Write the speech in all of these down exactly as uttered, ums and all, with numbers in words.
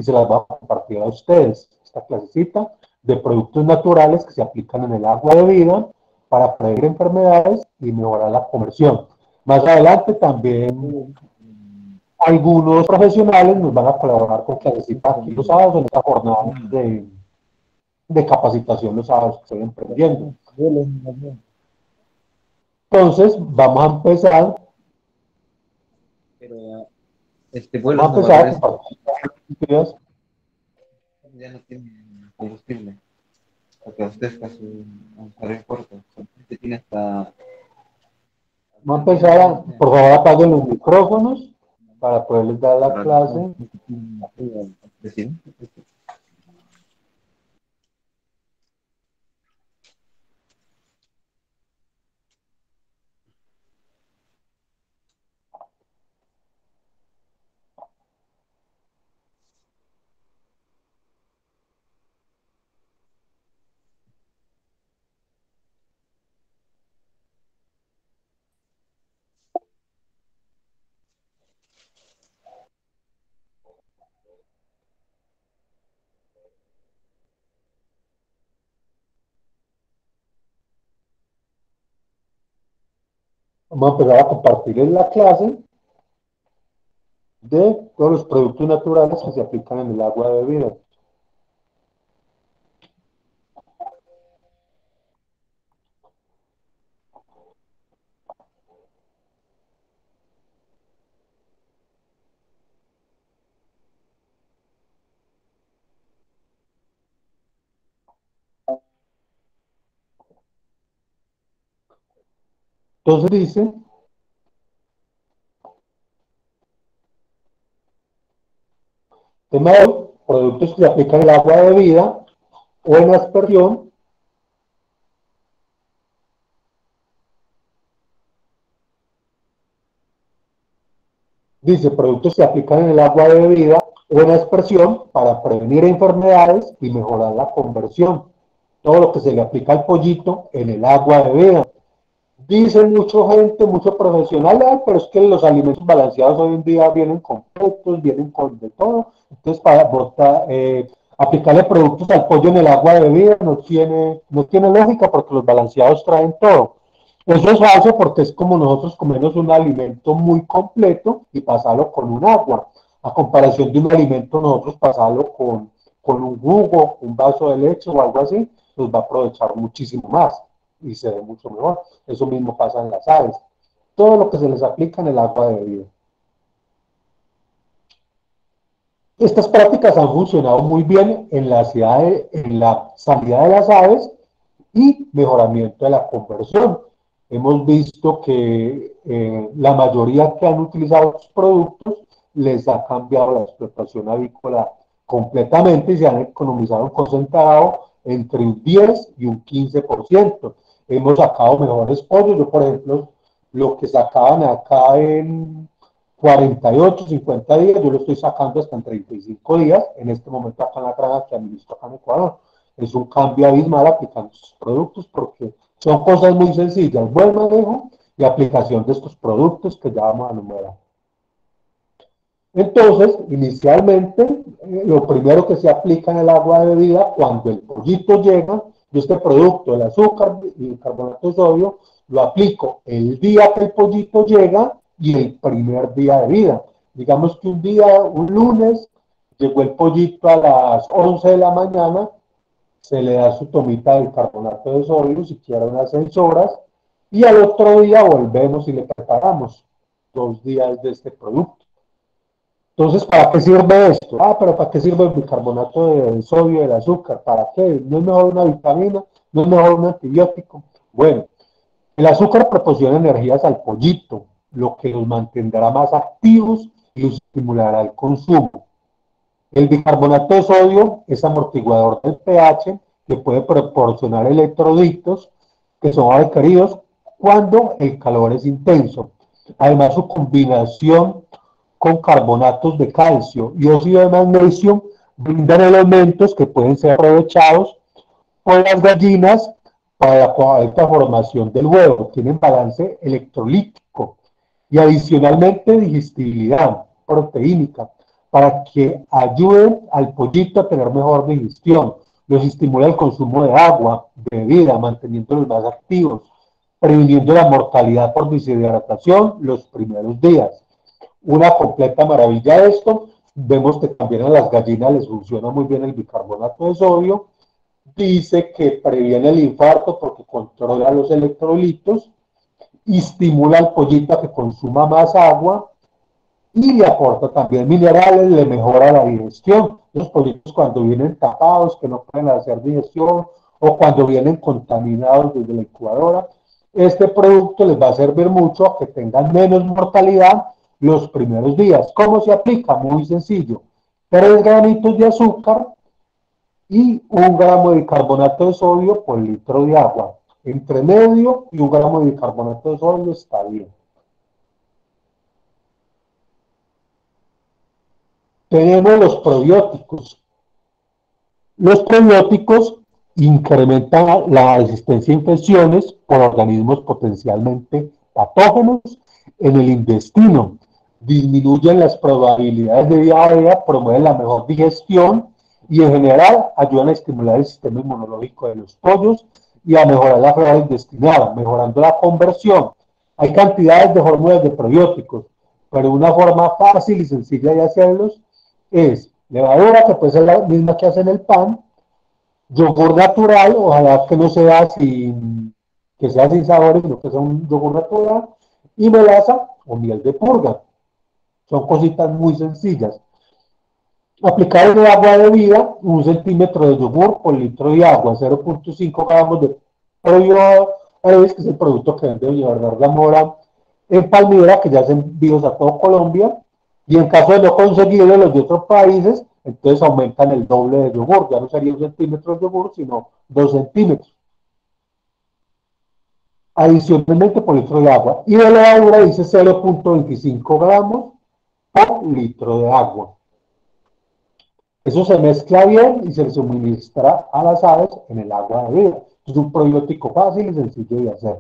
y se las voy a compartir a ustedes. Esta clasecita de productos naturales que se aplican en el agua de vida para prevenir enfermedades y mejorar la conversión. Más adelante también algunos profesionales nos van a colaborar con clasecitas aquí los sábados en esta jornada de, de capacitación los sábados que estoy emprendiendo. Entonces, vamos a empezar. Pero este vuelo vamos a empezar a compartir. Ya no tiene combustible. Porque abastezca su aeropuerto. Este tiene hasta. Vamos a empezar, a, por favor, apaguen los micrófonos para poderles dar la clase. Vamos a empezar a compartir en la clase de todos los productos naturales que se aplican en el agua de bebida. Entonces dice, tema de hoy, productos que se aplican en el agua de bebida o en aspersión dice, productos que se aplican en el agua de bebida o en aspersión para prevenir enfermedades y mejorar la conversión. Todo lo que se le aplica al pollito en el agua de bebida. Dice mucha gente, muchos profesionales, pero es que los alimentos balanceados hoy en día vienen completos, vienen con de todo. Entonces, para botar, eh, aplicarle productos al pollo en el agua de bebida no tiene, no tiene lógica porque los balanceados traen todo. Eso es falso porque es como nosotros comemos un alimento muy completo y pasarlo con un agua. A comparación de un alimento, nosotros pasarlo con, con un jugo, un vaso de leche o algo así, nos va a aprovechar muchísimo más y se ve mucho mejor. Eso mismo pasa en las aves. Todo lo que se les aplica en el agua de bebida. Estas prácticas han funcionado muy bien en la, de, en la salida de las aves y mejoramiento de la conversión. Hemos visto que eh, la mayoría que han utilizado estos productos les ha cambiado la explotación avícola completamente y se han economizado un concentrado entre un diez y un quince por ciento. Hemos sacado mejores pollos. Yo, por ejemplo, lo que sacaban acá en cuarenta y ocho, cincuenta días, yo lo estoy sacando hasta en treinta y cinco días, en este momento acá en la granja que administro acá en Ecuador. Es un cambio abismal aplicando estos productos porque son cosas muy sencillas, buen manejo y aplicación de estos productos que ya vamos a enumerar. Entonces, inicialmente, eh, lo primero que se aplica en el agua de bebida, cuando el pollito llega, yo este producto, el azúcar y el carbonato de sodio, lo aplico el día que el pollito llega y el primer día de vida. Digamos que un día, un lunes, llegó el pollito a las once de la mañana, se le da su tomita del carbonato de sodio, siquiera unas seis horas, y al otro día volvemos y le preparamos dos días de este producto. Entonces, ¿para qué sirve esto? Ah, pero ¿para qué sirve el bicarbonato de sodio, del azúcar? ¿Para qué? ¿No es mejor una vitamina? ¿No es mejor un antibiótico? Bueno, el azúcar proporciona energías al pollito, lo que los mantendrá más activos y los estimulará el consumo. El bicarbonato de sodio es amortiguador del pH que puede proporcionar electrolitos que son requeridos cuando el calor es intenso. Además, su combinación con carbonatos de calcio y óxido de magnesio brindan elementos que pueden ser aprovechados por las gallinas para la correcta formación del huevo. Tienen balance electrolítico y adicionalmente digestibilidad proteínica para que ayuden al pollito a tener mejor digestión. Los estimula el consumo de agua, de bebida, manteniéndolos más activos, previniendo la mortalidad por deshidratación los primeros días. Una completa maravilla de esto. Vemos que también a las gallinas les funciona muy bien el bicarbonato de sodio. Dice que previene el infarto porque controla los electrolitos, estimula al pollito a que consuma más agua y le aporta también minerales, le mejora la digestión. Los pollitos cuando vienen tapados, que no pueden hacer digestión, o cuando vienen contaminados desde la incubadora, este producto les va a servir mucho a que tengan menos mortalidad los primeros días. ¿Cómo se aplica? Muy sencillo. Tres granitos de azúcar y un gramo de bicarbonato de sodio por litro de agua. Entre medio y un gramo de bicarbonato de sodio está bien. Tenemos los probióticos. Los probióticos incrementan la resistencia a infecciones por organismos potencialmente patógenos en el intestino, disminuyen las probabilidades de diarrea, promueven la mejor digestión y en general ayudan a estimular el sistema inmunológico de los pollos y a mejorar la flora intestinal, mejorando la conversión. Hay cantidades de fórmulas de probióticos, pero una forma fácil y sencilla de hacerlos es levadura, que puede ser la misma que hacen el pan, yogur natural, ojalá que no sea sin, que sea sin sabores, sino que sea un yogur natural, y melaza o miel de purga. Son cositas muy sencillas. Aplicar en el agua de bebida un centímetro de yogur por litro de agua, cero punto cinco gramos de pollo, que es el producto que vende Doña Bernarda Mora en Palmira, que ya hacen envíos a todo Colombia, y en caso de no conseguirlo los de otros países, entonces aumentan el doble de yogur, ya no sería un centímetro de yogur, sino dos centímetros. Adicionalmente por litro de agua. Y de levadura dice cero punto veinticinco gramos por litro de agua. Eso se mezcla bien y se suministra a las aves en el agua de vida. Es un probiótico fácil y sencillo de hacer.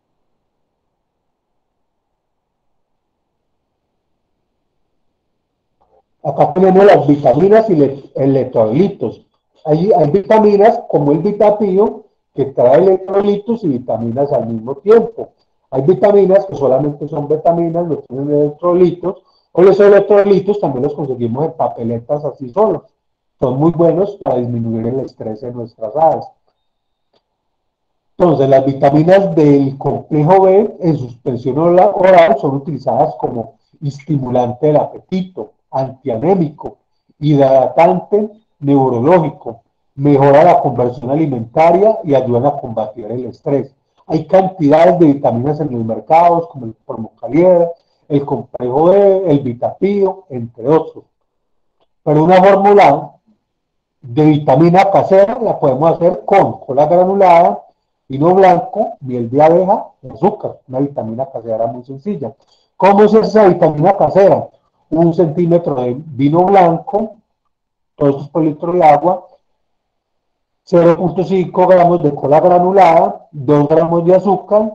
Acá tenemos las vitaminas y electrolitos. Hay, hay vitaminas como el Vitapío que trae electrolitos y vitaminas al mismo tiempo. Hay vitaminas que solamente son vitaminas, no tienen electrolitos, o los electrolitos también los conseguimos en papeletas así solos. Son muy buenos para disminuir el estrés en nuestras aves. Entonces, las vitaminas del complejo B en suspensión oral son utilizadas como estimulante del apetito, antianémico, hidratante neurológico, mejora la conversión alimentaria y ayudan a combatir el estrés. Hay cantidades de vitaminas en los mercados, como el Formocalier, el complejo B, el Vitapío, entre otros. Pero una fórmula de vitamina casera la podemos hacer con cola granulada, vino blanco, miel de abeja y azúcar. Una vitamina casera muy sencilla. ¿Cómo es esa vitamina casera? Un centímetro de vino blanco, todo esto por litro de agua, cero punto cinco gramos de cola granulada, dos gramos de azúcar,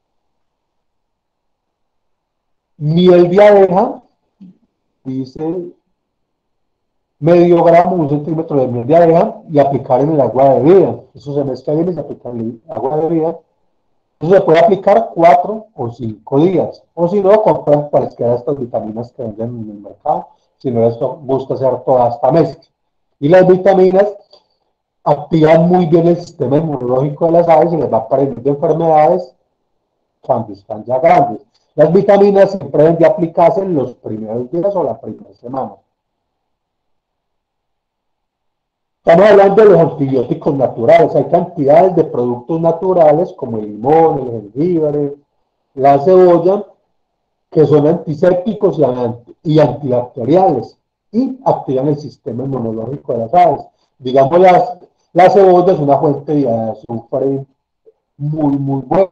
miel de abeja, dice medio gramo, un centímetro de miel de abeja y aplicar en el agua de bebida. Eso se mezcla bien y se aplica en el agua de bebida. Eso se puede aplicar cuatro o cinco días. O si no, compran cualquiera de estas vitaminas que venden en el mercado. Si no, esto busca hacer toda esta mezcla. Y las vitaminas activan muy bien el sistema inmunológico de las aves y les va a prevenir de enfermedades cuando están ya grandes. Las vitaminas siempre deben de aplicarse en los primeros días o la primera semana. Estamos hablando de los antibióticos naturales. Hay cantidades de productos naturales como el limón, el jengibre, la cebolla, que son antisépticos y, anti y antibacteriales y activan el sistema inmunológico de las aves. Digamos, las, la cebolla es una fuente de azufre muy, muy buena.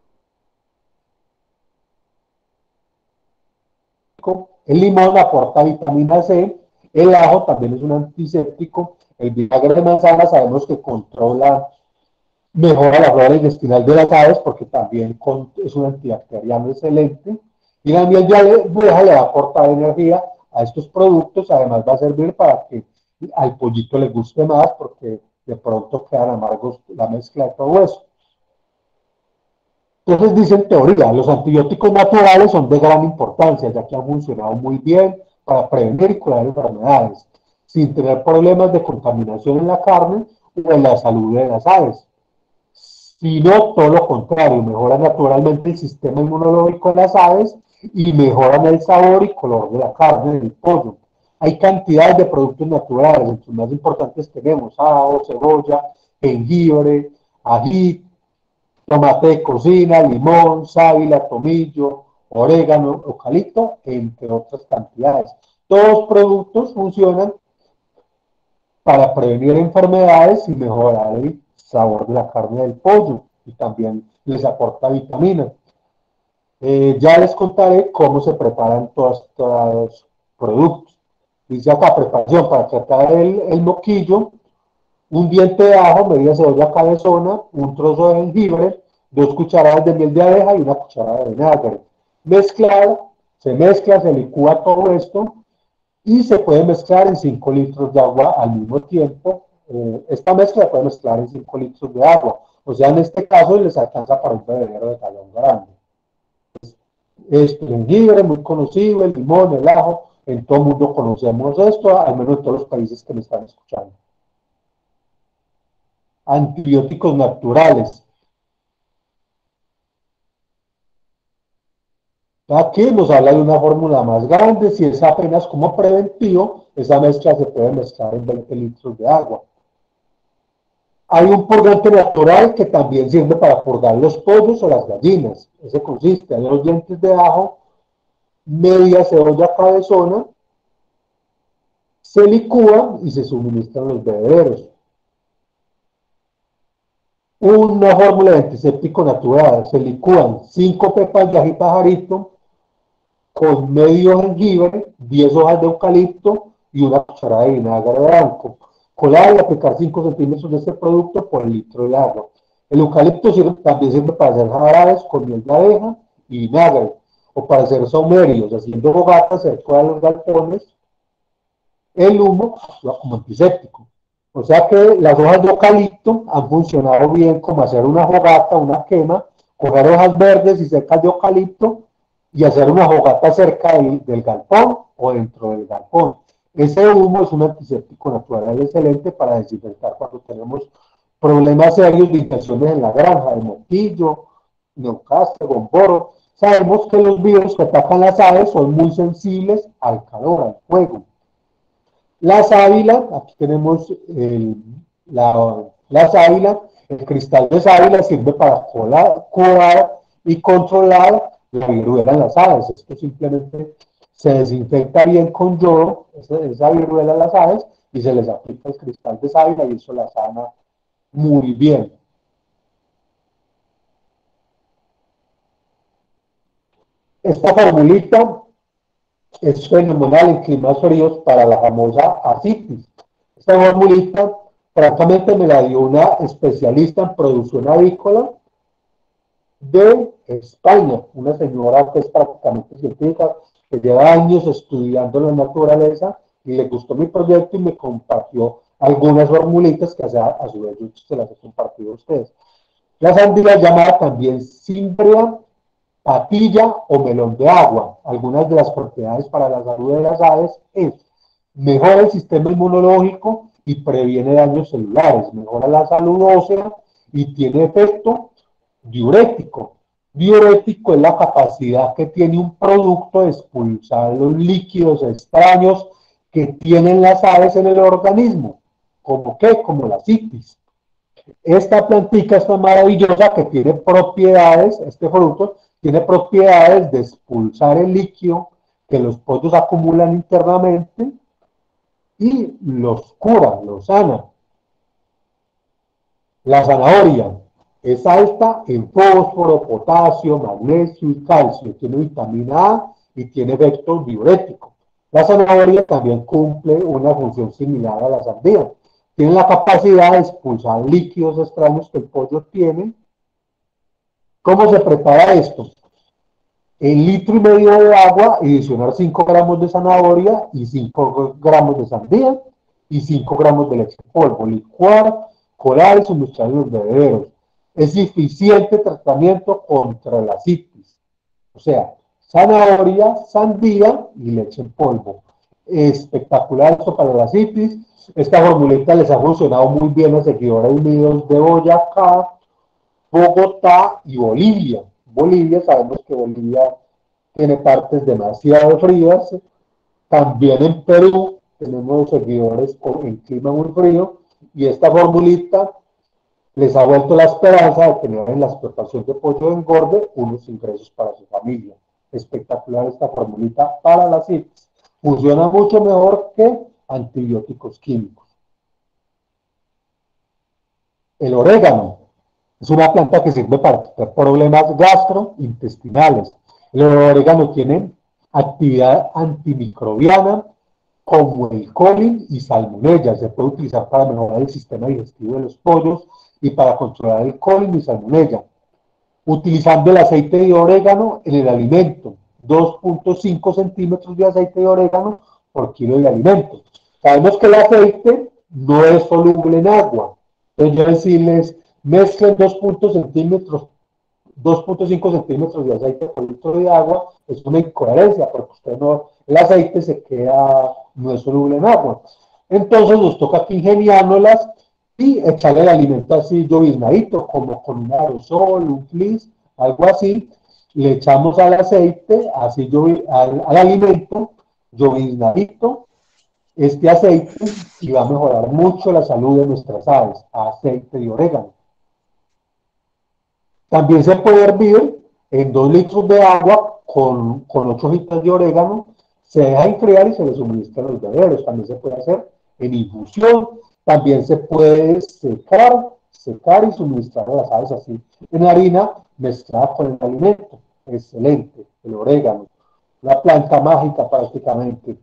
El limón aporta vitamina C, el ajo también es un antiséptico. El vinagre de manzana sabemos que controla, mejora la flora intestinal de las aves porque también es un antibacteriano excelente. Y la miel de abeja le va a aportar energía a estos productos, además va a servir para que al pollito le guste más, porque de pronto quedan amargos la mezcla de todo eso. Entonces dicen teoría, los antibióticos naturales son de gran importancia, ya que han funcionado muy bien para prevenir y curar enfermedades, sin tener problemas de contaminación en la carne o en la salud de las aves, sino todo lo contrario, mejoran naturalmente el sistema inmunológico de las aves y mejoran el sabor y color de la carne del pollo. Hay cantidades de productos naturales, entre los más importantes tenemos ajo, cebolla, jengibre, ají, tomate de cocina, limón, sábila, tomillo, orégano, eucalipto, entre otras cantidades. Todos los productos funcionan para prevenir enfermedades y mejorar el sabor de la carne del pollo, y también les aporta vitaminas. Eh, ya les contaré cómo se preparan todos estos productos. Dice acá, preparación para tratar el, el moquillo: un diente de ajo, media cebolla cabezona, un trozo de jengibre, dos cucharadas de miel de abeja y una cucharada de vinagre. Mezclar, se mezcla, se licúa todo esto y se puede mezclar en cinco litros de agua al mismo tiempo. Eh, esta mezcla se puede mezclar en cinco litros de agua, o sea, en este caso les alcanza para un bebedero de galón grande. Es el jengibre, muy conocido, el limón, el ajo, en todo el mundo conocemos esto, al menos en todos los países que me están escuchando. Antibióticos naturales. Aquí nos habla de una fórmula más grande. Si es apenas como preventivo, esa mezcla se puede mezclar en veinte litros de agua. Hay un purgante natural que también sirve para purgar los pollos o las gallinas. Ese consiste en los dientes de ajo, media cebolla cabezona, se licúa y se suministran los bebederos. Una fórmula de antiséptico natural: se licúan cinco pepas de ají pajarito con medio jengibre, diez hojas de eucalipto y una cucharada de vinagre blanco. Colar y aplicar cinco centímetros de este producto por el litro de agua. El eucalipto sirve, también sirve para hacer jarabes con miel de abeja y vinagre, o para hacer saumerios, haciendo fogatas cerca de los galpones. El humo como antiséptico. O sea que las hojas de eucalipto han funcionado bien como hacer una fogata, una quema, coger hojas verdes y secas de eucalipto y hacer una fogata cerca del, del galpón o dentro del galpón. Ese humo es un antiséptico natural excelente para desinfectar cuando tenemos problemas serios de infecciones en la granja, de moquillo, neocastre, gomboro. Sabemos que los virus que atacan las aves son muy sensibles al calor, al fuego. La sábila, aquí tenemos el, la, la sábila, el cristal de sábila sirve para colar, curar y controlar la viruela en las aves. Esto simplemente se desinfecta bien con yodo, esa, esa viruela en las aves, y se les aplica el cristal de sábila y eso la sana muy bien. Esta formulita es fenomenal en climas fríos para la famosa asitis. Esta formulita francamente me la dio una especialista en producción avícola de España, una señora que es prácticamente científica, que lleva años estudiando la naturaleza y le gustó mi proyecto y me compartió algunas formulitas que a, a su vez yo se las he compartido a ustedes. La sandía llamada también cimbria, patilla o melón de agua. Algunas de las propiedades para la salud de las aves es: mejora el sistema inmunológico y previene daños celulares, mejora la salud ósea y tiene efecto diurético. Diurético es la capacidad que tiene un producto de expulsar los líquidos extraños que tienen las aves en el organismo. ¿Como qué? Como la citis. Esta plantica es maravillosa que tiene propiedades, este fruto tiene propiedades de expulsar el líquido que los pollos acumulan internamente y los cura, los sana. La zanahoria es alta en fósforo, potasio, magnesio y calcio, tiene vitamina A y tiene efecto diurético. La zanahoria también cumple una función similar a la sandía. Tiene la capacidad de expulsar líquidos extraños que el pollo tiene. ¿Cómo se prepara esto? En litro y medio de agua, adicionar cinco gramos de zanahoria y cinco gramos de sandía y cinco gramos de leche en polvo. Licuar, colar y suministrar los bebederos. Es eficiente tratamiento contra la citis. O sea, zanahoria, sandía y leche en polvo. Espectacular esto para la citis. Esta formulita les ha funcionado muy bien a seguidores unidos de Boyacá, Bogotá y Bolivia. Bolivia, sabemos que Bolivia tiene partes demasiado frías. También en Perú tenemos seguidores con el clima muy frío y esta formulita les ha vuelto la esperanza de tener en la explotación de pollo de engorde unos ingresos para su familia. Espectacular esta formulita para la citis. Funciona mucho mejor que antibióticos químicos. El orégano es una planta que sirve para tratar problemas gastrointestinales. El orégano tiene actividad antimicrobiana como el colin y salmonella. Se puede utilizar para mejorar el sistema digestivo de los pollos y para controlar el colin y salmonella. Utilizando el aceite de orégano en el alimento. dos punto cinco centímetros de aceite de orégano por kilo de alimento. Sabemos que el aceite no es soluble en agua. Entonces, yo decirles, mezclen dos punto cinco centímetros de aceite por litro de agua, es una incoherencia, porque usted no, el aceite se queda, no es soluble en agua. Entonces nos toca aquí ingeniándolas y echarle el alimento así lloviznadito, como con un aerosol, un flis, algo así. Le echamos al aceite, así llovi, al, al alimento, lloviznadito, este aceite, y va a mejorar mucho la salud de nuestras aves. Aceite de orégano. También se puede hervir en dos litros de agua con, con ocho hojitas de orégano, se deja enfriar y se le suministra a los bebederos. También se puede hacer en infusión, también se puede secar, secar y suministrar a las aves así en harina mezclada con el alimento. Excelente, el orégano, una planta mágica prácticamente.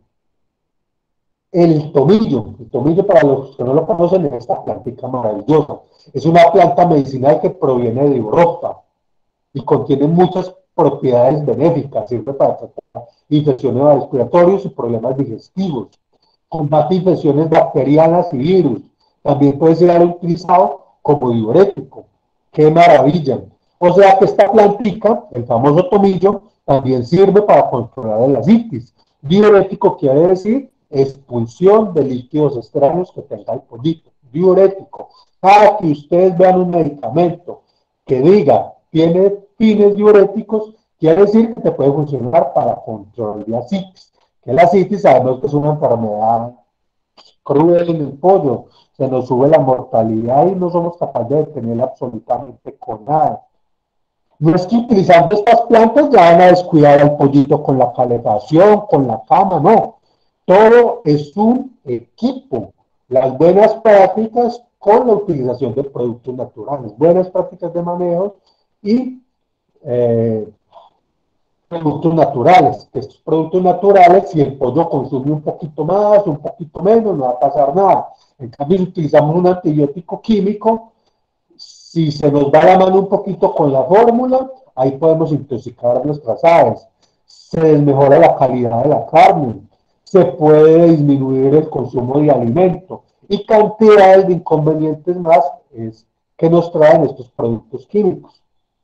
El tomillo, el tomillo para los que no lo conocen es esta plantita maravillosa. Es una planta medicinal que proviene de Europa y contiene muchas propiedades benéficas, sirve para tratar infecciones respiratorias y problemas digestivos, combate infecciones bacterianas y virus, también puede ser utilizado como diurético. ¡Qué maravilla! O sea que esta plantica, el famoso tomillo, también sirve para controlar la citis. Diurético quiere decir expulsión de líquidos extraños que tenga el pollito. Diurético. Para que ustedes vean un medicamento que diga tiene fines diuréticos, quiere decir que te puede funcionar para control de la citis. Que la citis sabemos que es una enfermedad cruel en el pollo, se nos sube la mortalidad y no somos capaces de detenerla absolutamente con nada. No es que utilizando estas plantas ya van a descuidar al pollito con la calefacción, con la cama, no. Todo es un equipo. Las buenas prácticas con la utilización de productos naturales, buenas prácticas de manejo y eh, productos naturales. Estos productos naturales, si el pollo consume un poquito más, un poquito menos, no va a pasar nada. En cambio, si utilizamos un antibiótico químico, si se nos va la mano un poquito con la fórmula, ahí podemos intoxicar nuestras aves. Se desmejora la calidad de la carne, se puede disminuir el consumo de alimento y cantidades de inconvenientes más es que nos traen estos productos químicos.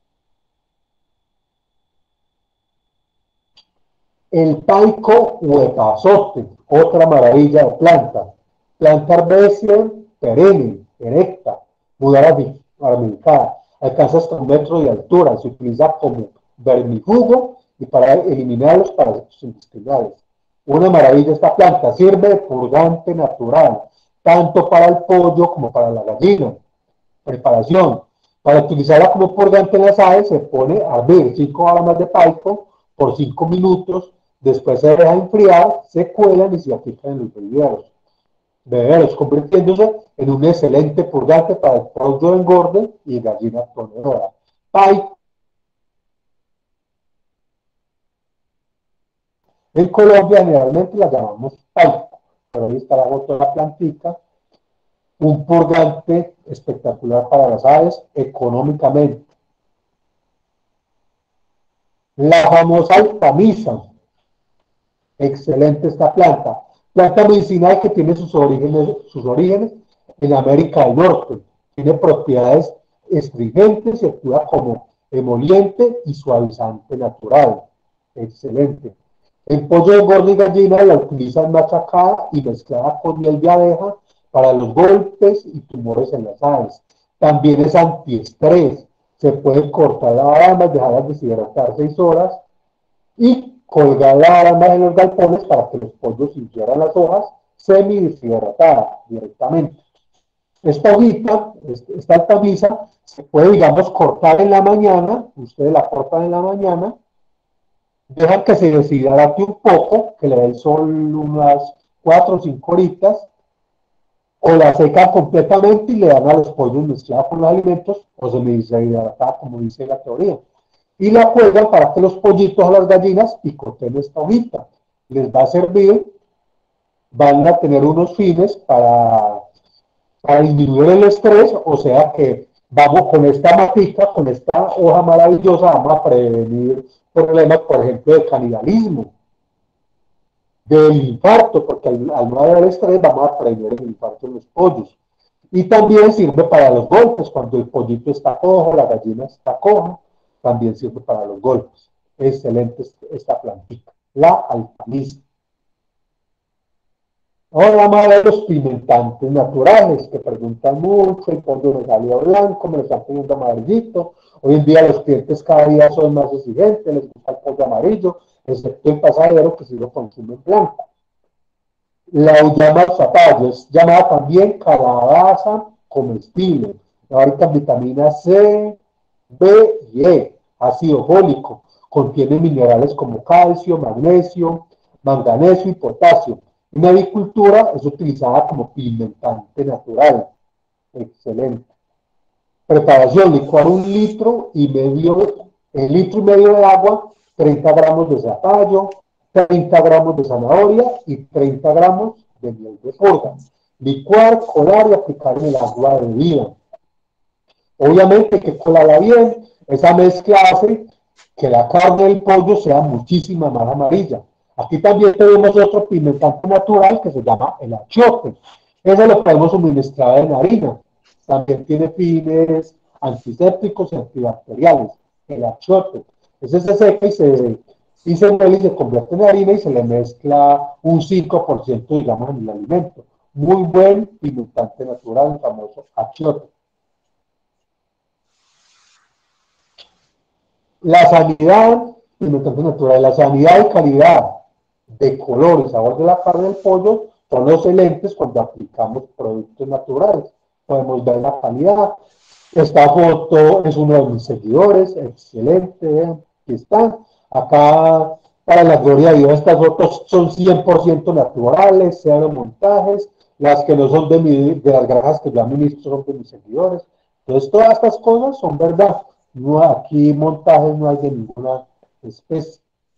El paico o epazote, otra maravilla de planta. Planta herbácea perenne, erecta, muy ramificada, alcanza hasta un metro de altura, se utiliza como vermifugo y para eliminar los parásitos intestinales. Una maravilla esta planta, sirve de purgante natural, tanto para el pollo como para la gallina. Preparación. Para utilizarla como purgante en las aves se pone a hervir cinco gramos de paico por cinco minutos, después se deja enfriar, se cuelan y se aplican en los bebederos. Bebederos, convirtiéndose en un excelente purgante para el pollo de engorde y gallina ponedora. Paico. En Colombia generalmente la llamamos paico, pero ahí está la gota de la plantita. Un purgante espectacular para las aves económicamente. La famosa altamisa, excelente esta planta. Planta medicinal que tiene sus orígenes, sus orígenes en América del Norte. Tiene propiedades astringentes y actúa como emoliente y suavizante natural. Excelente. El pollo de gordo y gallina la utilizan machacada y mezclada con miel de abeja para los golpes y tumores en las aves. También es antiestrés. Se puede cortar la rama, dejarlas deshidratar seis horas y colgar la rama en los galpones para que los pollos ingieran las hojas semi deshidratadas directamente. Esta hojita, esta altamisa, se puede, digamos, cortar en la mañana. Ustedes la cortan en la mañana, dejan que se deshidrate un poco, que le dé el sol unas cuatro o cinco horitas, o la secan completamente y le dan a los pollos mezclados con los alimentos, o se me deshidrata, como dice la teoría. Y la cuelgan para que los pollitos o las gallinas picoteen esta hojita. Les va a servir, van a tener unos fines para, para disminuir el estrés, o sea que vamos con esta matica, con esta hoja maravillosa, vamos a prevenir problemas, por ejemplo, de canibalismo, del infarto, porque al, al no haber estrés vamos a prevenir el infarto en los pollos. Y también sirve para los golpes, cuando el pollito está cojo, la gallina está coja, también sirve para los golpes. Excelente esta plantita, la altamisa. Ahora vamos a ver los pimentantes naturales, que preguntan mucho, el pollo me salió blanco, me lo están poniendo amarillito. Hoy en día los clientes cada día son más exigentes, les gusta el pollo amarillo, excepto el pasadero que sí lo consume en blanco. La uyama zapallo es llamada también calabaza comestible, rica en vitamina C, B y E, ácido fólico, contiene minerales como calcio, magnesio, manganeso y potasio. En agricultura es utilizada como pimentante natural. Excelente. Preparación: licuar un litro y medio, el litro y medio de agua, treinta gramos de zapallo, treinta gramos de zanahoria y treinta gramos de miel de purga. Licuar, colar y aplicar en el agua de bebida. Obviamente hay que colarla bien. Esa mezcla hace que la carne del pollo sea muchísima más amarilla. Aquí también tenemos otro pimentante natural que se llama el achiote. Ese lo podemos suministrar en harina. También tiene fines antisépticos y antibacteriales. El achiote. Ese se seca y se, y se muele y se convierte en harina y se le mezcla un cinco por ciento, digamos, en el alimento. Muy buen pimentante natural, el famoso achiote. La sanidad, pimentante natural, la sanidad y calidad de color y sabor de la carne del pollo son excelentes cuando aplicamos productos naturales. Podemos ver la calidad. Esta foto es uno de mis seguidores, excelente, vean, aquí están. Acá, para la gloria de Dios, estas fotos son cien por ciento naturales, cero montajes. Las que no son de, mi, de las granjas que yo administro son de mis seguidores. Entonces, todas estas cosas son verdad. No, aquí montajes no hay de ninguna especie.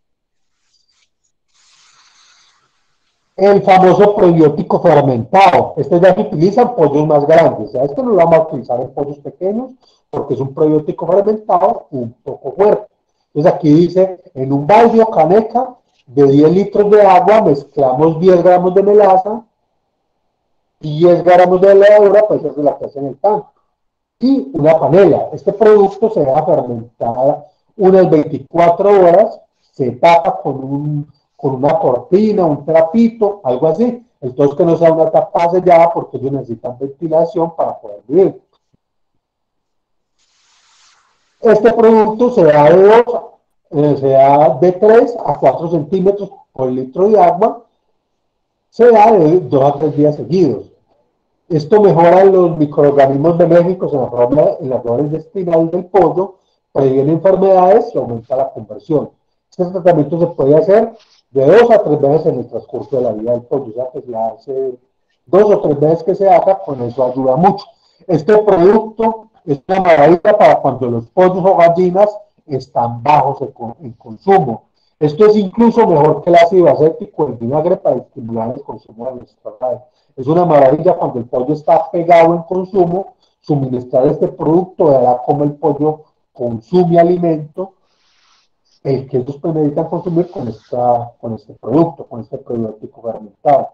El famoso probiótico fermentado. Este ya se utiliza en pollos más grandes. O sea, esto no lo vamos a utilizar en pollos pequeños porque es un probiótico fermentado un poco fuerte. Entonces aquí dice, en un balde o caneca de diez litros de agua mezclamos diez gramos de melaza, diez gramos de levadura, pues esa es la que hace en el pan, y una panela. Este producto se deja fermentar unas veinticuatro horas, se tapa con un con una cortina, un trapito, algo así. Entonces que no sea una tapa sellada porque ellos necesitan ventilación para poder vivir. Este producto se da de, dos, eh, se da de tres a cuatro centímetros por litro de agua, se da de dos a tres días seguidos. Esto mejora los microorganismos benéficos en, la forma, en las flores intestinales del pollo, previene enfermedades y aumenta la conversión. Este tratamiento se puede hacer de dos a tres veces en el transcurso de la vida del pollo, o sea que se hace dos o tres veces que se haga, con eso ayuda mucho. Este producto es una maravilla para cuando los pollos o gallinas están bajos en consumo. Esto es incluso mejor que el ácido acético, el vinagre, para estimular el consumo de nuestra raza. Es una maravilla cuando el pollo está pegado en consumo, suministrar este producto, verá cómo el pollo consume alimento el que ellos premeditan consumir con, esta, con este producto, con este probiótico fermentado.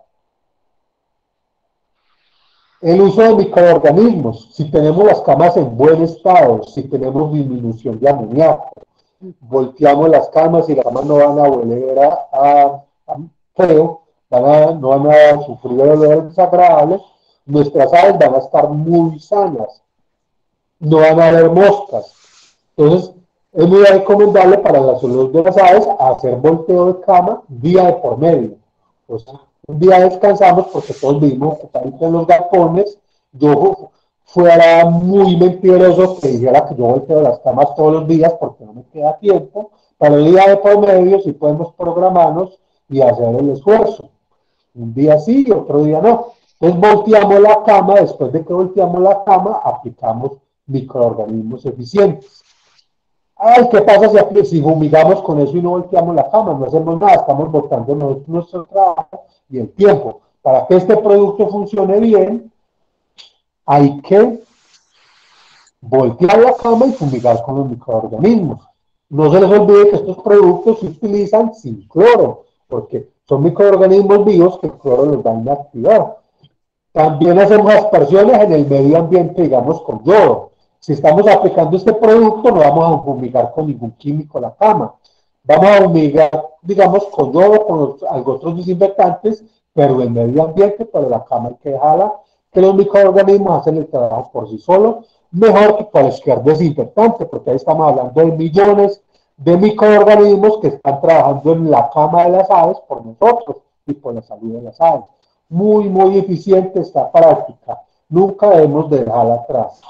El uso de microorganismos, si tenemos las camas en buen estado, si tenemos disminución de amoníaco, volteamos las camas y las camas no van a volver a, a, a feo, van a, no van a sufrir olores desagradables, nuestras aves van a estar muy sanas, no van a haber moscas. Entonces, es muy recomendable para la salud de las aves hacer volteo de cama día de por medio. O sea, un día descansamos porque todos vivimos ocupadamente en los galpones. Yo fuera muy mentiroso que dijera que yo volteo las camas todos los días porque no me queda tiempo. Para el día de por medio sí podemos programarnos y hacer el esfuerzo. Un día sí y otro día no. Entonces volteamos la cama, después de que volteamos la cama, aplicamos microorganismos eficientes. Ay, ¿qué pasa si, si fumigamos con eso y no volteamos la cama? No hacemos nada, estamos botando nuestro trabajo y el tiempo. Para que este producto funcione bien, hay que voltear la cama y fumigar con los microorganismos. No se les olvide que estos productos se utilizan sin cloro, porque son microorganismos vivos que el cloro los va a inactivar. También hacemos aspersiones en el medio ambiente, digamos, con yodo. Si estamos aplicando este producto, no vamos a fumigar con ningún químico la cama. Vamos a fumigar, digamos, con yodo, con los, otros desinfectantes, pero el medio ambiente, pero la cama hay que dejarla, que los microorganismos hacen el trabajo por sí solos, mejor que cualquier desinfectante, porque ahí estamos hablando de millones de microorganismos que están trabajando en la cama de las aves por nosotros y por la salud de las aves. Muy, muy eficiente esta práctica. Nunca debemos de dejarla atrás.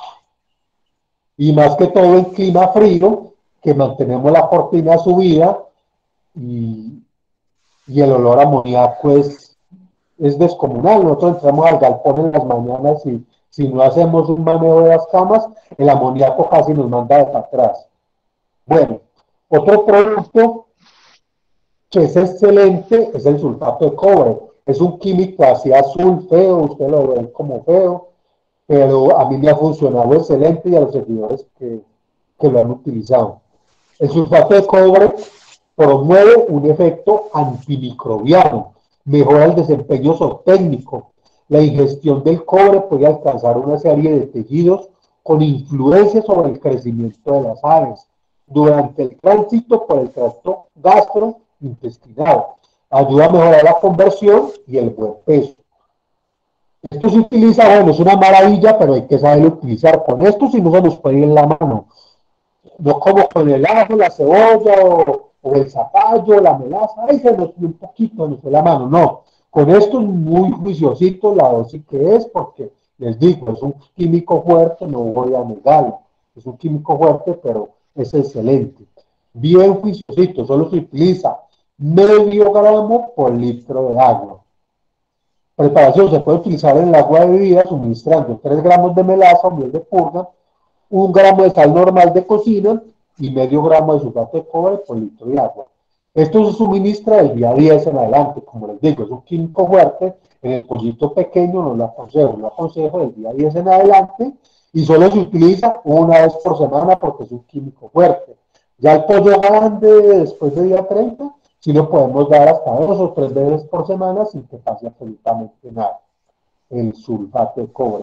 Y más que todo en clima frío, que mantenemos la cortina subida y, y el olor a amoníaco es, es descomunal. Nosotros entramos al galpón en las mañanas y si no hacemos un manejo de las camas, el amoníaco casi nos manda de para atrás. Bueno, otro producto que es excelente es el sulfato de cobre. Es un químico así azul, feo, usted lo ve como feo, pero a mí me ha funcionado excelente y a los seguidores que, que lo han utilizado. El sulfato de cobre promueve un efecto antimicrobiano, mejora el desempeño zootécnico. La ingestión del cobre puede alcanzar una serie de tejidos con influencia sobre el crecimiento de las aves durante el tránsito por el tracto gastrointestinal. Ayuda a mejorar la conversión y el buen peso. Esto se utiliza, bueno, es una maravilla, pero hay que saber utilizar. Con esto si no se nos puede ir en la mano. No como con el ajo, la cebolla o, o el zapallo, la melaza, ahí se nos fue un poquito, nos fue la mano. No, con esto es muy juiciosito la dosis que es, porque les digo, es un químico fuerte, no voy a negarlo. Es un químico fuerte, pero es excelente. Bien juiciosito, solo se utiliza medio gramo por litro de agua. Preparación: se puede utilizar en el agua de bebida suministrando tres gramos de melaza o miel de purga, un gramo de sal normal de cocina y medio gramo de sulfato de cobre por litro de agua. Esto se suministra del día diez en adelante. Como les digo, es un químico fuerte. En el pollito pequeño no lo aconsejo, lo aconsejo del día diez en adelante y solo se utiliza una vez por semana porque es un químico fuerte. Ya el pollo grande después de día treinta, sí lo podemos dar hasta dos o tres veces por semana sin que pase absolutamente nada. El sulfato de cobre.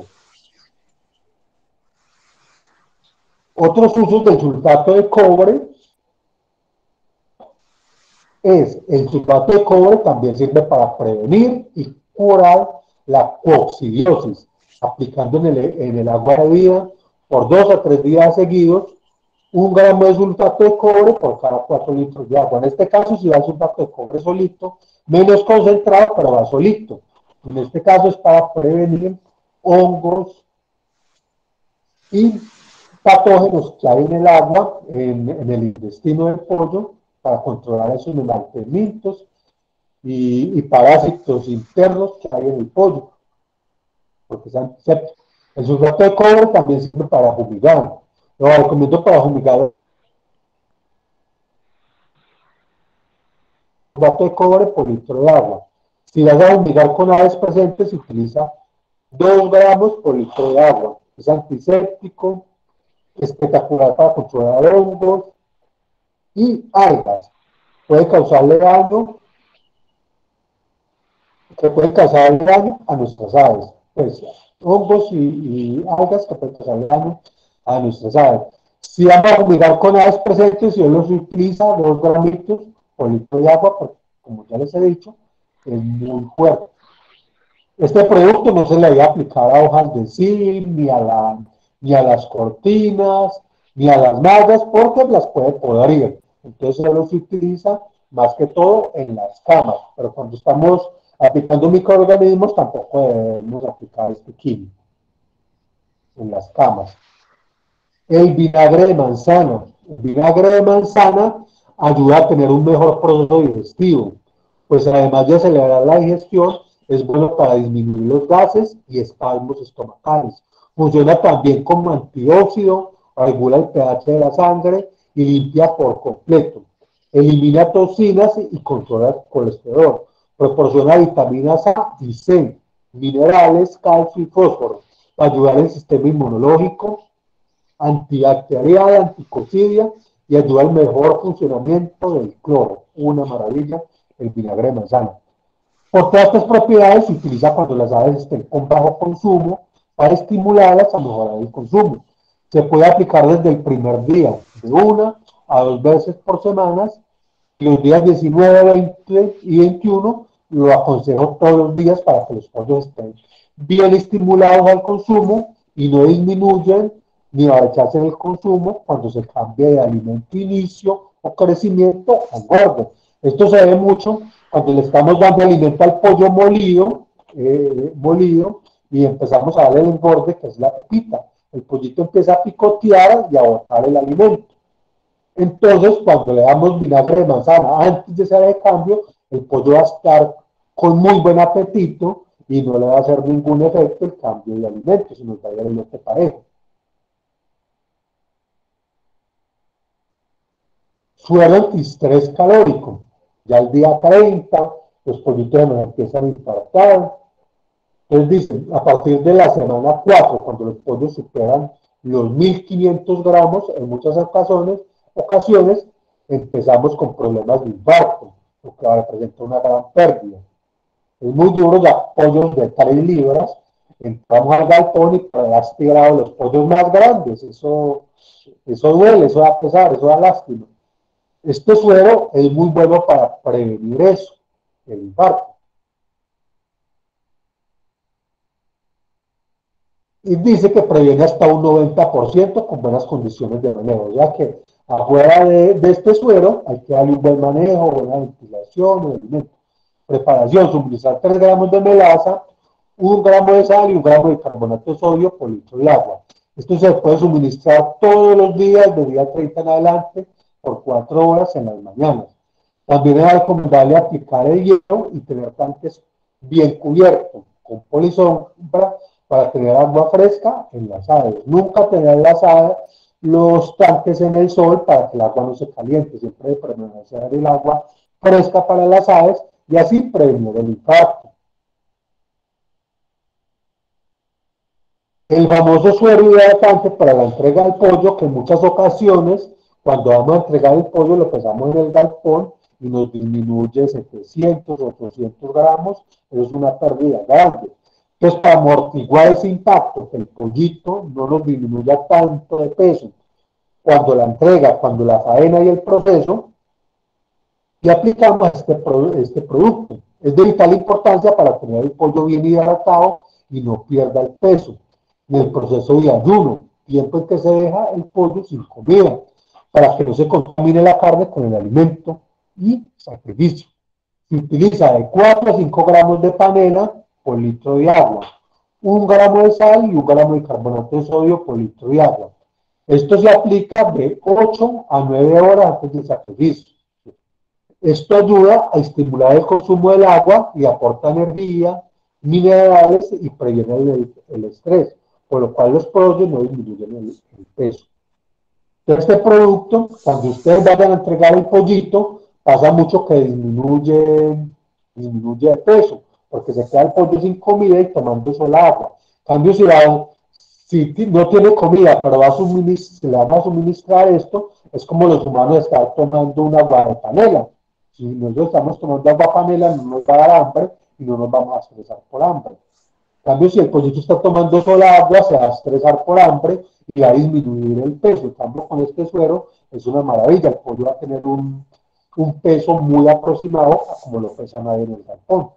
Otros usos del sulfato de cobre es, el sulfato de cobre también sirve para prevenir y curar la coccidiosis, aplicando en el, en el agua de vida por dos o tres días seguidos, un gramo de sulfato de cobre por cada cuatro litros de agua. En este caso, si va el sulfato de cobre solito, menos concentrado, pero va solito. En este caso es para prevenir hongos y patógenos que hay en el agua, en, en el intestino del pollo, para controlar esos maltenidos y, y parásitos internos que hay en el pollo, porque es antiséptico. El sulfato de cobre también sirve para fumigar. Lo recomiendo para fumigar. El sulfato de cobre por litro de agua. Si vas a fumigar con aves presentes, se utiliza dos gramos por litro de agua. Es antiséptico, espectacular para controlar hongos y algas. Puede causarle daño, que pueden causarle daño a nuestras aves. Pues hongos y, y algas que pueden causarle daño a nuestras aves. Si vamos a fumigar con aves presentes, si uno los utiliza dos gramitos por litro de agua, porque como ya les he dicho, es muy fuerte. Este producto no se le había aplicado a hojas de zinc, ni a, la, ni a las cortinas, ni a las mallas, porque las puede podrir. Entonces solo se utiliza más que todo en las camas, pero cuando estamos aplicando microorganismos tampoco debemos aplicar este químico en las camas. El vinagre de manzana. El vinagre de manzana ayuda a tener un mejor proceso digestivo, pues además de acelerar la digestión, es bueno para disminuir los gases y espasmos estomacales. Funciona también como antióxido, regula el pH de la sangre y limpia por completo. Elimina toxinas y controla el colesterol. Proporciona vitaminas A y C, minerales, calcio y fósforo para ayudar al sistema inmunológico, antibacterial, anticocidia y ayuda al mejor funcionamiento del cloro. Una maravilla el vinagre de manzana. Por todas estas propiedades se utiliza cuando las aves estén con bajo consumo para estimularlas a mejorar el consumo. Se puede aplicar desde el primer día, de una a dos veces por semana, y los días diecinueve, veinte y veintiuno lo aconsejo todos los días para que los pollos estén bien estimulados al consumo y no disminuyan ni rechacen el consumo cuando se cambie de alimento inicio o crecimiento a engorde. Esto se ve mucho cuando le estamos dando alimento al pollo molido, eh, molido y empezamos a darle el engorde, que es la pepita. El pollito empieza a picotear y a botar el alimento. Entonces, cuando le damos vinagre de manzana antes de hacer el cambio, el pollo va a estar con muy buen apetito y no le va a hacer ningún efecto el cambio de alimento, sino que va a ir el lote parejo. Suero antiestrés calórico. Ya el día treinta, los pollitos nos empiezan a infartar. Entonces dicen, a partir de la semana cuatro, cuando los pollos superan los mil quinientos gramos, en muchas ocasiones, ocasiones empezamos con problemas de infarto, lo que representa una gran pérdida. Es muy duro, ya pollos de tres libras, entramos al galpón y para las tirado los pollos más grandes, eso, eso duele, eso da pesar, eso da lástima. Este suero es muy bueno para prevenir eso, el infarto. Y dice que previene hasta un noventa por ciento con buenas condiciones de manejo, ya que afuera de, de este suero hay que darle un buen manejo, buena ventilación, un alimento. Preparación, suministrar tres gramos de melaza, un gramo de sal y un gramo de carbonato de sodio por litro de agua. Esto se puede suministrar todos los días, de día treinta en adelante, por cuatro horas en las mañanas. También es recomendable aplicar el hielo y tener tanques bien cubiertos, con polisombra, para tener agua fresca en las aves. Nunca tener las aves, los tanques en el sol para que el agua no se caliente. Siempre permanecer el agua fresca para las aves y así prevenir el infarto. El famoso suero hidratante para la entrega del pollo, que en muchas ocasiones, cuando vamos a entregar el pollo, lo pesamos en el galpón y nos disminuye setecientos, ochocientos gramos, eso es una pérdida grande. Entonces, para amortiguar ese impacto, que el pollito no nos disminuya tanto de peso, cuando la entrega, cuando la faena y el proceso, y aplicamos este, este producto. Es de vital importancia para tener el pollo bien hidratado y no pierda el peso. En el proceso de ayuno, tiempo en que se deja el pollo sin comida, para que no se contamine la carne con el alimento y sacrificio. Se utiliza de cuatro a cinco gramos de panela por litro de agua, un gramo de sal y un gramo de carbonato de sodio por litro de agua. Esto se aplica de ocho a nueve horas antes del sacrificio. Esto ayuda a estimular el consumo del agua y aporta energía, minerales y previene el, el estrés, por lo cual los pollos no disminuyen el, el peso. Este producto, cuando ustedes vayan a entregar el pollito, pasa mucho que disminuye, disminuye de peso, porque se queda el pollo sin comida y tomando solo agua. En cambio, si, la, Si no tiene comida, pero va a suministrar, le van a suministrar esto, es como los humanos estar tomando una agua de panela. Si nosotros estamos tomando agua panela, no nos va a dar hambre y no nos vamos a estresar por hambre. En cambio, si el pollito está tomando sola agua, se va a estresar por hambre y va a disminuir el peso. En cambio, con este suero es una maravilla. El pollo va a tener un, un peso muy aproximado a como lo pesa nadie en el galpón.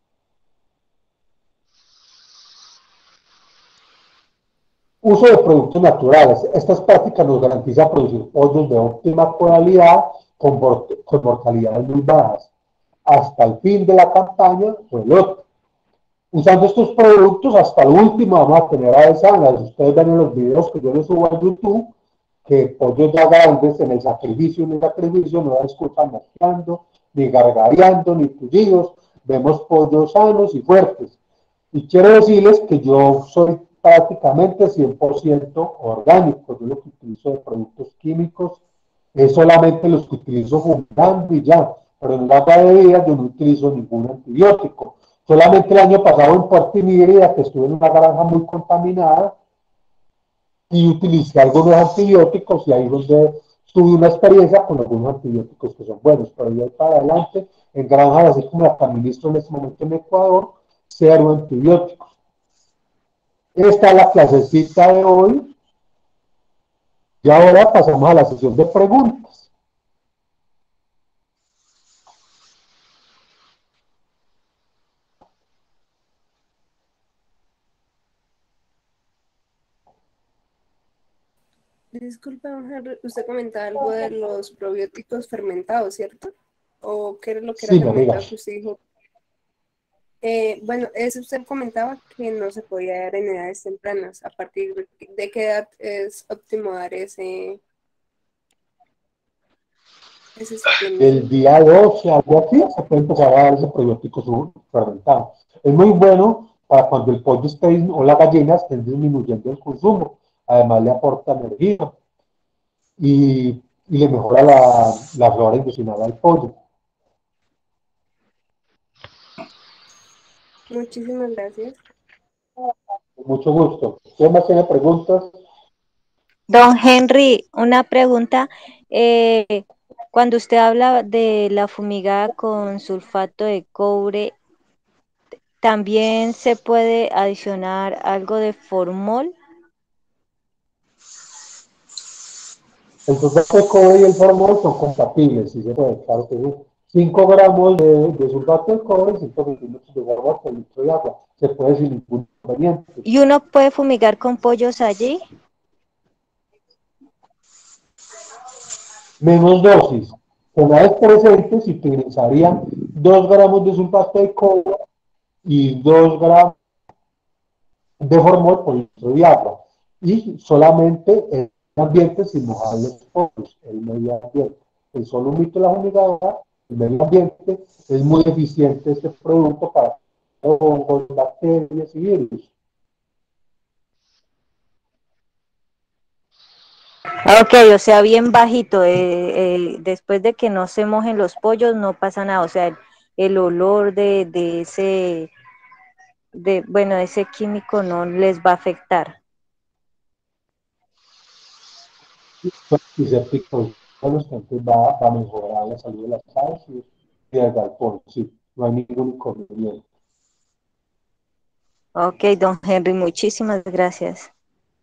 Uso de productos naturales. Estas prácticas nos garantizan producir pollos de óptima cualidad con, con mortalidades muy bajas hasta el fin de la campaña o el otro. Usando estos productos hasta el último vamos a tener aves sanas. Ustedes ven en los videos que yo les subo a YouTube que pollos ya grandes en el sacrificio, en el sacrificio no la escuchan mosqueando, ni gargareando, ni tullidos. Vemos pollos sanos y fuertes. Y quiero decirles que yo soy prácticamente cien por ciento orgánico. Yo lo que utilizo de productos químicos es solamente los que utilizo fumando y ya. Pero en el agua de vida yo no utilizo ningún antibiótico. Solamente el año pasado en Puerto Inírida, que estuve en una granja muy contaminada, y utilicé algunos antibióticos y ahí donde tuve una experiencia con algunos antibióticos que son buenos. Pero de ahí para adelante, en granjas, así como la que administro en este momento en Ecuador, cero antibióticos. Esta es la clasecita de hoy y ahora pasamos a la sesión de preguntas. Disculpa, usted comentaba algo de los probióticos fermentados, ¿cierto? ¿O qué era lo que era Sí, mi amiga. fermentado que usted dijo? Eh, bueno, eso usted comentaba que no se podía dar en edades tempranas. ¿A partir de qué edad es óptimo dar ese, ese El suplemento? día doce, algo así, se puede empezar a dar ese probiótico fermentado. Es muy bueno para cuando el pollo esté o la gallina estén disminuyendo el consumo. Además, le aporta energía y, y le mejora la, la flora intestinal al pollo. Muchísimas gracias. Con mucho gusto. ¿Quién más tiene preguntas? Don Henry, una pregunta. Eh, cuando usted habla de la fumigada con sulfato de cobre, ¿también se puede adicionar algo de formol? El sulfato de cobre y el formol son compatibles, si se puede, claro que sí. cinco gramos de, de sulfato de cobre y ciento mililitros de agua por litro de agua. Se puede sin ningún inconveniente. ¿Y uno puede fumigar con pollos allí? Menos dosis. Con aves presentes se utilizarían dos gramos de sulfato de cobre y dos gramos de formol por litro de agua. Y solamente en ambiente sin mojar los pollos, el medio ambiente. El solo mito de la fumigadora, el medio ambiente, es muy eficiente este producto para hongos, bacterias y virus. Ok, o sea, bien bajito. Eh, eh, después de que no se mojen los pollos, no pasa nada. O sea, el, el olor de, de ese, de, bueno, de ese químico no les va a afectar. Y se aplica a los clientes va, va a mejorar la salud de las aves y del galpón. Sí, no hay ningún inconveniente. Ok, don Henry, muchísimas gracias.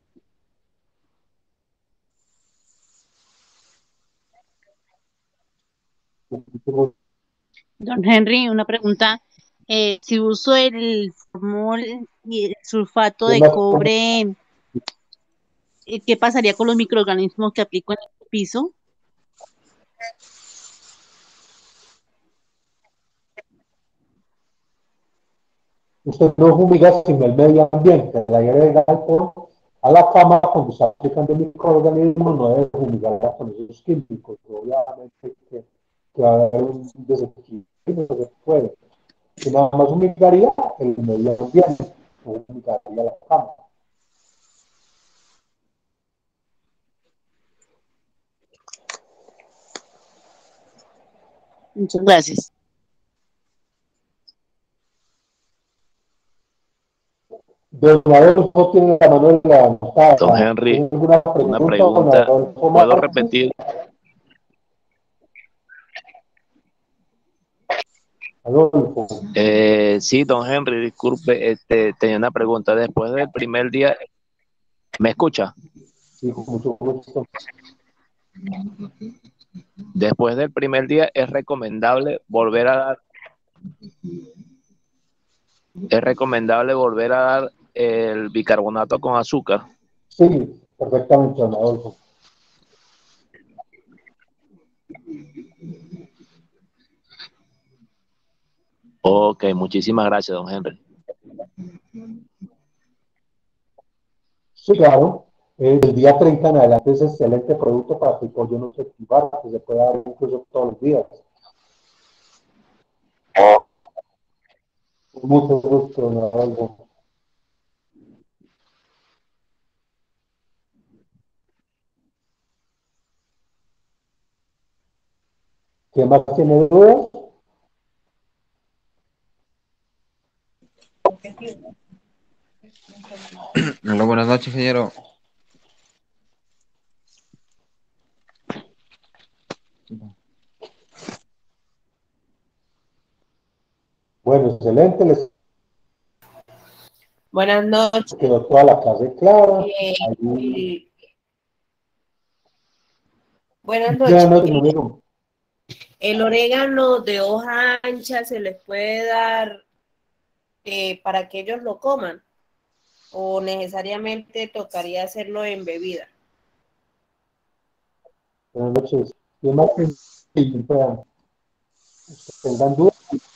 Don Henry, una pregunta. Eh, si uso el formol y el sulfato de cobre, eh, ¿qué pasaría con los microorganismos que aplico en el piso? Usted no fumiga sino el medio ambiente, la agrega alcohol a la cama cuando está aplicando microorganismos, no debe fumigarla con esos químicos, obviamente que, que va a haber un desequilibrio, no se puede. Y nada más fumigaría el medio ambiente, no fumigaría la cama. Muchas gracias. De Don Adolfo tiene la mano levantada. Don Henry, ¿Tiene alguna una pregunta, don pregunta. Adolfo ¿Puedo Márquez? repetir? Adolfo. Eh, sí, don Henry, disculpe, este, tenía una pregunta. Después del primer día, ¿me escucha? Sí, con mucho gusto. Después del primer día, ¿es recomendable volver a dar, es recomendable volver a dar el bicarbonato con azúcar? Sí, perfectamente, don Adolfo. Ok, muchísimas gracias, don Henry. Sí, claro. Eh, el día treinta en adelante es excelente producto para que el pollo no se activara, que se pueda dar incluso todos los días. Con mucho gusto, don Adolfo. ¿Quién más tiene dudas? Hola, buenas noches, ingeniero. Bueno, excelente. Les Buenas noches. quedó toda la clase clara. Eh, Ahí, eh, buenas buenas noches. noches, número. El orégano de hoja ancha se les puede dar eh, para que ellos lo coman o necesariamente tocaría hacerlo en bebida. Buenas noches. ¿Quién más que puedan tengan dudas?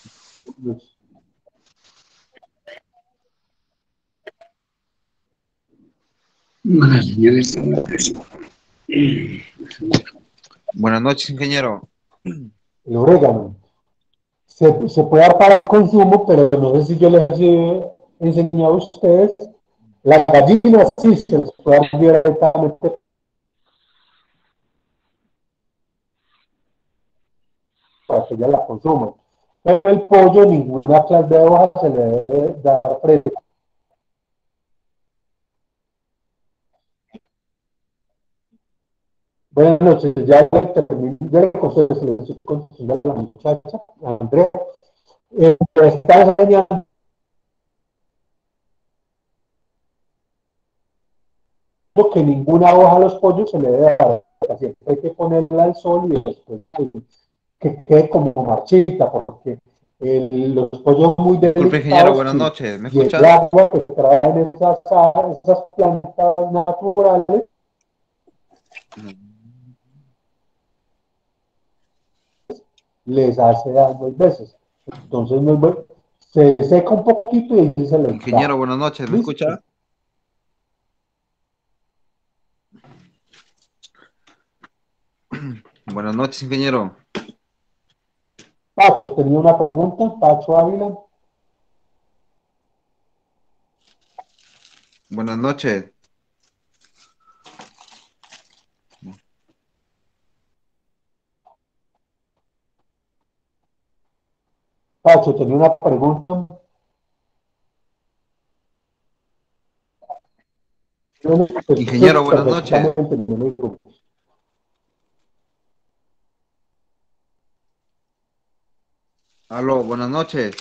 Buenas noches, ingeniero. El orégano. Se, se puede dar para consumo, pero no sé si yo les he enseñado a ustedes. Las gallinas sí se les puede dar directamente para que ya la consuman. Pero el pollo, ninguna clase de hoja se le debe dar fresco. Buenas noches, ya le terminé, ya le conté, se le estoy contestando a la muchacha, a Andrea. Eh, está enseñando que ninguna hoja a los pollos se le debe dar. Siempre hay que ponerla al sol y después que quede como marchita, porque el, los pollos muy Disculpe, ingeniero, delicados buenas y, noches. ¿Me y el escucha? agua que traen esas, esas plantas naturales les hace daño a veces. Entonces no es bueno. Se seca un poquito y ahí se les Ingeniero, da. buenas noches. ¿Me ¿Listo? escucha? Buenas noches, ingeniero. Pacho, tenía una pregunta, Pacho Ávila. Buenas noches. Pacho, tenía una pregunta. Ingeniero, buenas noches. Aló, buenas noches.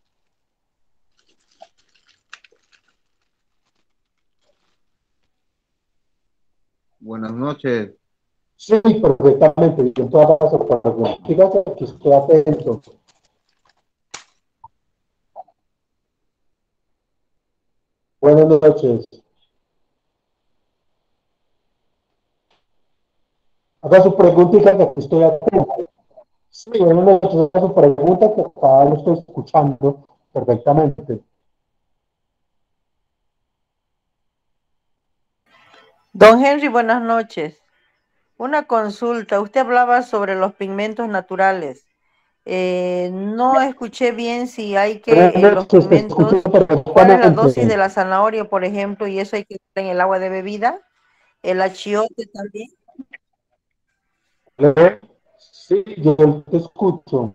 Buenas noches. Sí, perfectamente. Yo en todas las operaciones. Fíjate que estoy atento. Buenas noches. Haga su pregunta y que aquí estoy atento. Sí, buenas noches. Haga su pregunta que acá lo estoy escuchando perfectamente. Don Henry, buenas noches. Una consulta. Usted hablaba sobre los pigmentos naturales. Eh, no escuché bien si hay Buenas que, eh, los noches, te escucho pigmentos, ¿cuál es la dosis de perfectamente. la zanahoria, por ejemplo? Y eso hay que estar en el agua de bebida. El achiote también. Sí, yo te escucho.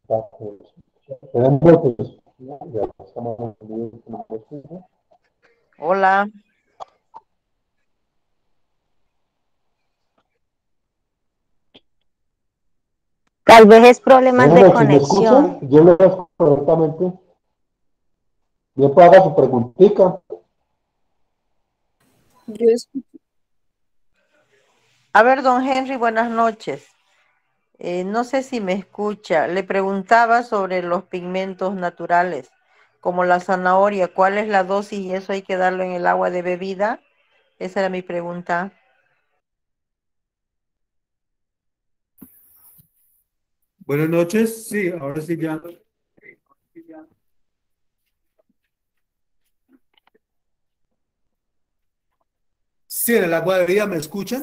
Hola. Tal vez es problemas de Bueno, si me conexión. escuchan, yo lo veo correctamente. Bien, pues haga su preguntita. Yo escucho. A ver, don Henry, buenas noches. Eh, no sé si me escucha. Le preguntaba sobre los pigmentos naturales, como la zanahoria. ¿Cuál es la dosis y eso hay que darlo en el agua de bebida? Esa era mi pregunta. Buenas noches, sí, ahora sí ya. Sí, en el agua de bebida, ¿me escuchan?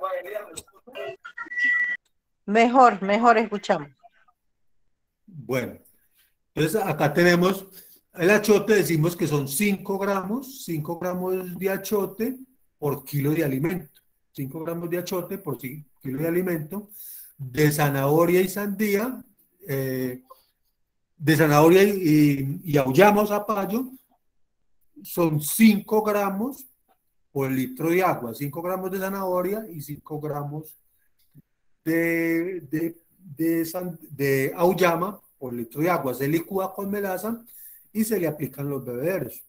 Mejor, mejor escuchamos. Bueno, entonces acá tenemos el achote, decimos que son cinco gramos, cinco gramos de achote por kilo de alimento. cinco gramos de achote por kilo de alimento. De zanahoria y sandía, eh, de zanahoria y, y auyama o zapallo, son cinco gramos por litro de agua. cinco gramos de zanahoria y cinco gramos de, de, de, san, de auyama por litro de agua. Se licúa con melaza y se le aplican los bebederos.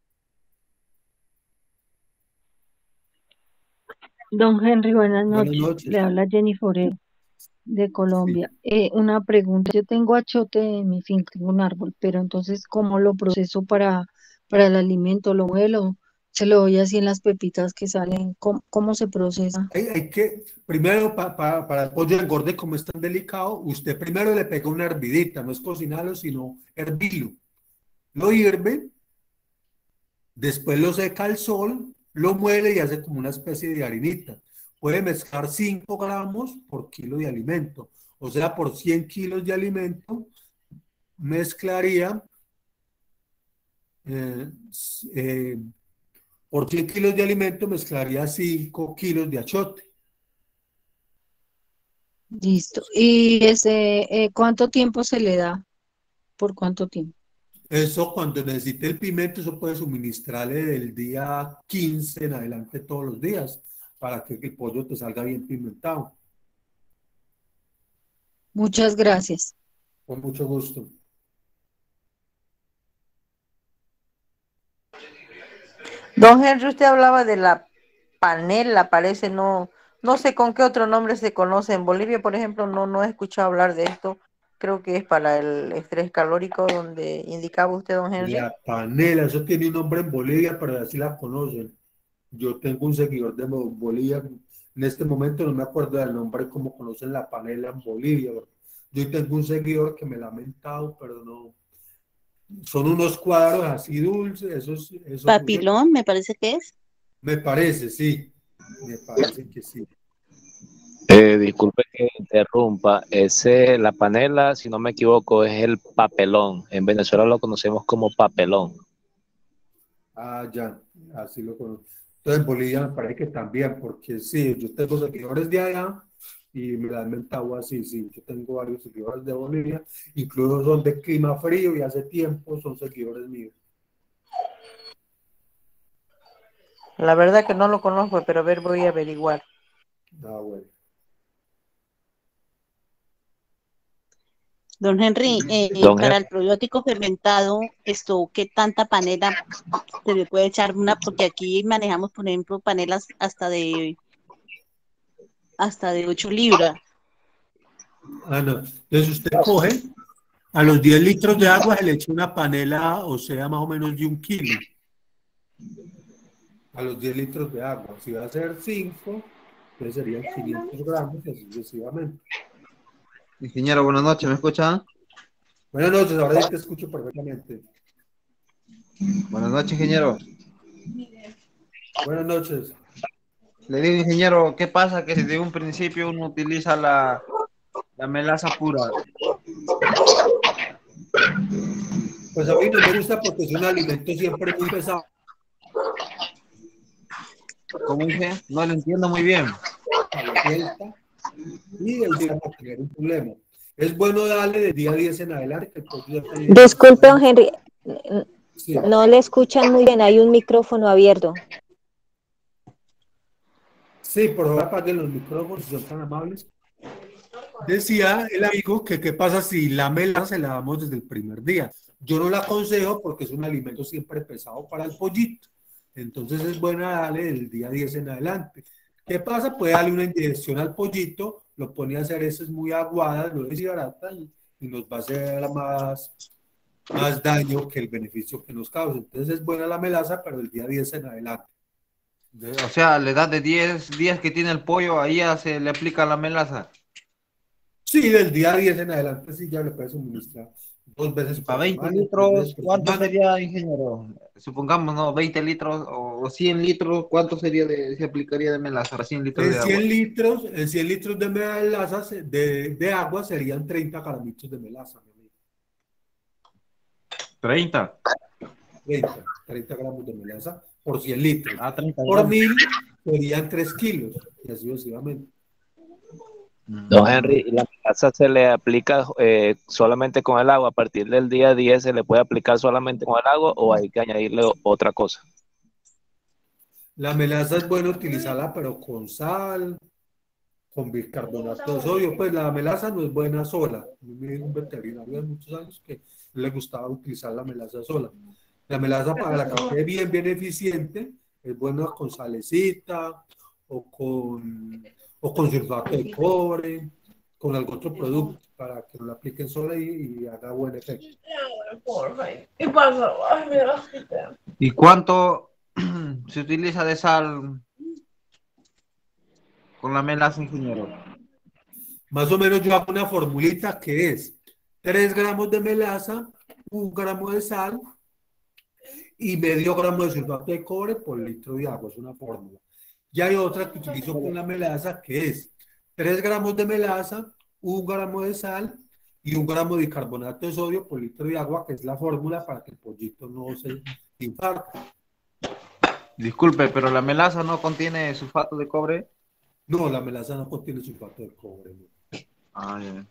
Don Henry, buenas Buenas noches. noches. Le habla Jenny Forero de Colombia. Sí. Eh, una pregunta. Yo tengo achote en mi finca, tengo un árbol, pero entonces, ¿cómo lo proceso para, para el alimento? ¿Lo muelo? ¿Se lo doy así en las pepitas que salen? ¿Cómo, cómo se procesa? Hay, hay que, primero, pa, pa, para el pollo de engorde, como es tan delicado, usted primero le pega una hervidita, no es cocinarlo, sino hervirlo. Lo hierve, después lo seca al sol, lo muele y hace como una especie de harinita. Puede mezclar cinco gramos por kilo de alimento. O sea, por cien kilos de alimento, mezclaría, eh, eh, por cien kilos de alimento, mezclaría cinco kilos de achote. Listo. ¿Y ese, eh, cuánto tiempo se le da? ¿Por cuánto tiempo? Eso cuando necesite el pimiento, eso puede suministrarle del día quince en adelante todos los días para que el pollo te salga bien pimentado. Muchas gracias. Con mucho gusto. Don Henry, usted hablaba de la panela, parece, no, no sé con qué otro nombre se conoce. En Bolivia, por ejemplo, no, no he escuchado hablar de esto. Creo que es para el estrés calórico donde indicaba usted, don Henry. La panela, eso tiene un nombre en Bolivia, pero así la conocen. Yo tengo un seguidor de Bolivia, en este momento no me acuerdo del nombre, como conocen la panela en Bolivia. Yo tengo un seguidor que me la ha mentado, pero no. Son unos cuadros así dulces, esos, esos Papilón, me parece que es. Me parece, sí. Me parece que sí. Eh, disculpe que interrumpa. Ese, la panela, si no me equivoco, es el papelón. En Venezuela lo conocemos como papelón. Ah, ya, así lo conozco. Entonces en Bolivia me parece que también, porque sí, yo tengo seguidores de allá y me la han mentado así, sí. Yo tengo varios seguidores de Bolivia, incluso son de clima frío y hace tiempo son seguidores míos. La verdad que no lo conozco, pero a ver, voy a averiguar. Ah, bueno. Don Henry, eh, Don para Henry. el probiótico fermentado, esto, ¿qué tanta panela se le puede echar? Una, porque aquí manejamos, por ejemplo, panelas hasta de hasta de ocho libras. Ah, no. Entonces usted coge, a los diez litros de agua se le echa una panela, o sea, más o menos de un kilo. A los diez litros de agua. Si va a ser cinco, entonces serían quinientos gramos y así sucesivamente. Ingeniero, buenas noches, ¿me escucha? Buenas noches, ahora sí te escucho perfectamente. Buenas noches, ingeniero. Buenas noches. Le digo, ingeniero, ¿qué pasa? Que desde un principio uno utiliza la, la melaza pura. Pues a mí no me gusta porque es un alimento siempre muy pesado. ¿Cómo dice? No lo entiendo muy bien. A la fiesta, y ahí se va a tener un problema. Es bueno darle de día diez en adelante. Que el pollo ya está ahí. Disculpe, don Henry, Sí. no le escuchan muy bien, hay un micrófono abierto. Sí, por favor apaguen los micrófonos si son tan amables. Decía el amigo que qué pasa si la melaza se la damos desde el primer día. Yo no la aconsejo porque es un alimento siempre pesado para el pollito. Entonces es bueno darle del día diez en adelante. ¿Qué pasa? Puede darle una inyección al pollito, lo pone a hacer heces muy aguadas, lo deshidrata y, y nos va a hacer más, más daño que el beneficio que nos causa. Entonces es buena la melaza, pero el día diez en adelante. De- o sea, la edad de diez días que tiene el pollo, ahí ya se le aplica la melaza. Sí, del día diez en adelante sí ya le puede suministrar dos veces por Para veinte semana, tres litros, veces por ¿cuánto semana. sería, ingeniero? Supongamos, ¿no? veinte litros o o cien litros, ¿cuánto sería de, se aplicaría de melaza para cien litros En de agua? cien litros, en cien litros de melaza, se- de, de agua serían treinta gramitos de melaza, mi amigo. treinta. treinta, treinta gramos de melaza por cien litros. Ah, treinta Por gramos. mil serían tres kilos, y así sucesivamente. Don Henry, ¿la melaza se le aplica eh, solamente con el agua? ¿A partir del día diez se le puede aplicar solamente con el agua o hay que añadirle otra cosa? La melaza es bueno utilizarla, pero con sal, con bicarbonato de sodio. Pues la melaza no es buena sola. A mí me dijo un veterinario de muchos años que no le gustaba utilizar la melaza sola. La melaza, para la que quede bien, bien eficiente, es buena con salecita o con, o con sulfato de cobre, con algún otro producto para que no la apliquen sola y, y haga buen efecto. ¿Qué pasa? Ay, me da asquita. ¿Y cuánto se utiliza de sal con la melaza, ingeniero? Más o menos yo hago una formulita que es tres gramos de melaza, un gramo de sal y medio gramo de sulfato de cobre por litro de agua. Es una fórmula. Y hay otra que utilizo con la melaza que es tres gramos de melaza, un gramo de sal y un gramo de bicarbonato de sodio por litro de agua, que es la fórmula para que el pollito no se infarte. Disculpe, pero la melaza no contiene sulfato de cobre. No, la melaza no contiene sulfato de cobre. No. Ah, ya.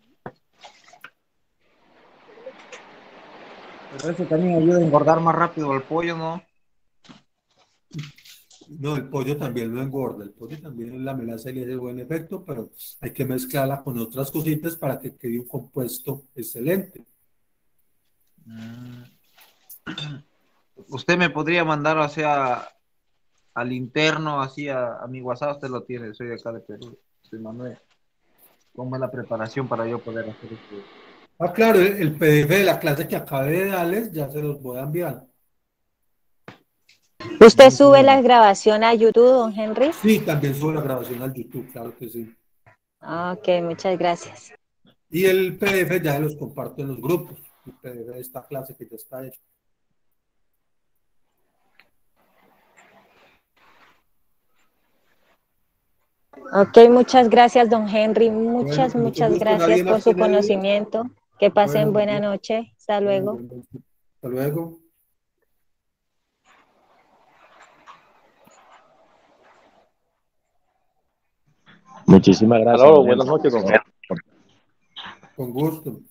Pero eso también ayuda a engordar más rápido el pollo, ¿no? No, el pollo también lo engorda, el pollo también la melaza le hace buen efecto, pero hay que mezclarla con otras cositas para que quede un compuesto excelente. Mm. Usted me podría mandar, o sea, al interno, así a, a mi WhatsApp, usted lo tiene, soy de acá de Perú, soy Manuel. ¿Cómo es la preparación para yo poder hacer esto? Ah, claro, el, el P D F de la clase que acabé de darles ya se los voy a enviar. ¿Usted sube la grabación a YouTube, don Henry? Sí, también subo la grabación al YouTube, claro que sí. Ok, muchas gracias. Y el P D F ya se los comparto en los grupos, el P D F de esta clase que ya está hecho. Ok, muchas gracias, don Henry. Muchas, Bueno, mucho muchas gusto. gracias ¿Nadie por más su tiene dudas? conocimiento. Que pasen Bueno, buena noche. Hasta luego. bueno, hasta luego. Muchísimas gracias. Aló, don buenas Henry. noches, don Henry. Con gusto.